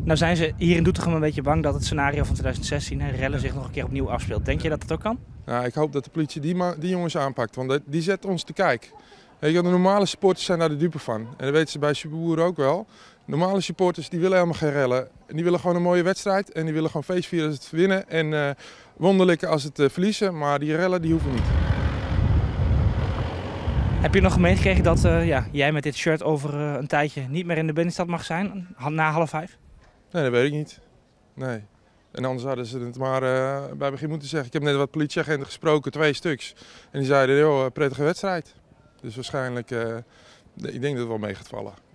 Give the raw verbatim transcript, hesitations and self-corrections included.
Nou zijn ze hier in Doetinchem een beetje bang dat het scenario van twintig zestien, hè, rellen, zich nog een keer opnieuw afspeelt. Denk je dat dat ook kan? Nou, ik hoop dat de politie die, die jongens aanpakt, want die zet ons te kijk. Weet je, de normale supporters zijn daar de dupe van. En dat weten ze bij Superboer ook wel. Normale supporters die willen helemaal geen rellen. Die willen gewoon een mooie wedstrijd en die willen gewoon feest vieren als het winnen. En uh, wonderlijke als het uh, verliezen, maar die rellen die hoeven niet. Heb je nog meegekregen dat uh, ja, jij met dit shirt over uh, een tijdje niet meer in de binnenstad mag zijn, na half vijf? Nee, dat weet ik niet. Nee. En anders hadden ze het maar uh, bij begin moeten zeggen. Ik heb net wat politieagenten gesproken, twee stuks. En die zeiden, joh, prettige wedstrijd. Dus waarschijnlijk, uh, ik denk dat het wel mee gaat vallen.